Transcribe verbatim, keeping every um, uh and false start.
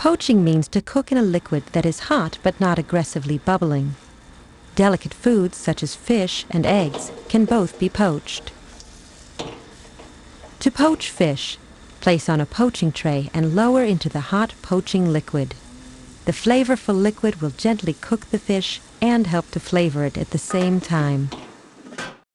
Poaching means to cook in a liquid that is hot but not aggressively bubbling. Delicate foods such as fish and eggs can both be poached. To poach fish, place on a poaching tray and lower into the hot poaching liquid. The flavorful liquid will gently cook the fish and help to flavor it at the same time.